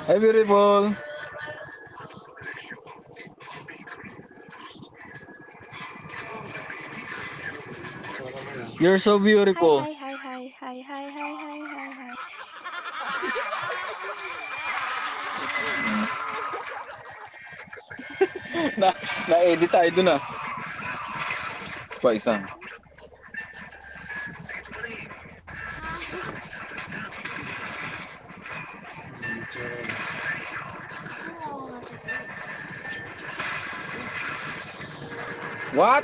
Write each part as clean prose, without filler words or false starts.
Hi, beautiful. You're so Hi, beautiful. hi, hi, hi, hi, hi, hi, hi, hi, hi. na, na-edit tayo dun ah. Pa isang. What?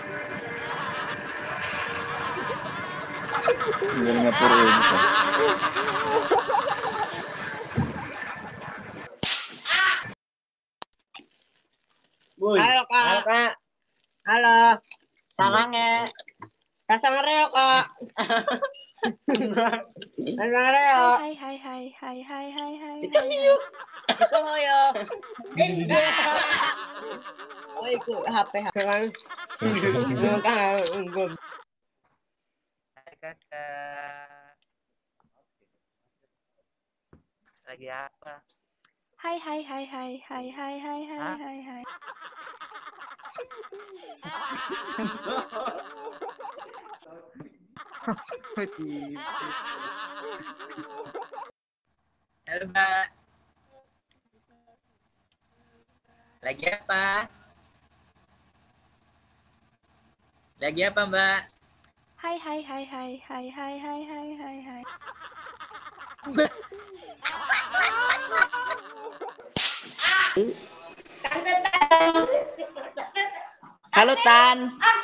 Hindi nga puro edit ah. Boy. Halo kak. Halo kak. Halo. Tangannya. Pasang reo kak. Pasang reo. Hi, hi, hi, hi, hi, hi, hi. Ito yuk. Ito hoyo. Oh ikut HP kan. Hai kakak. Lagi apa? Hi, hi, hi, hi, hi, hi, hi, hi, Hah? hi, hi. Halo mbak. Lagi apa? Lagi apa mbak? Hi, hi, hi, hi, hi, hi, hi, hi, hi, hi. Halo Tan.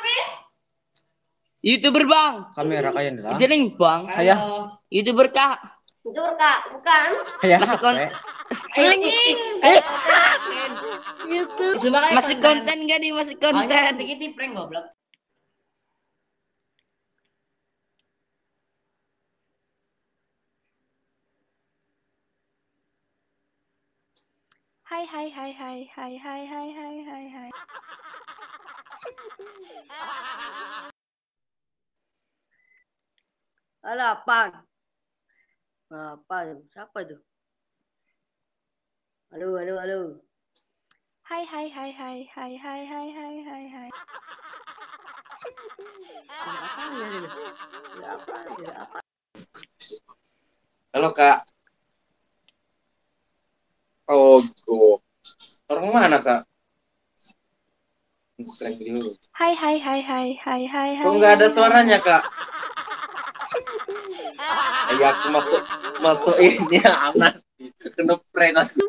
YouTuber bang. Kamera kaya nila. Jeling bang. Kaya. YouTuber kak. YouTuber kak, bukan? Kaya Masuk kon. YouTube. Masuk konten gak nih? Masuk konten. Dikit prank goblok. Hi, hi, hi, hi, hi, hi, hi, hi, hi, hi. Halo apaan? Apa? Siapa itu? Halo, halo, halo. Hi, hi, hi, hi, hi, hi, hi, hi, hi, hi. Apa? Halo kak. Oh, orang mana kak? Hi, hi, hi, hi, hi, hi, hi. Kok nggak ada suaranya kak? Ya aku masuk ini aman. Kena prank aku.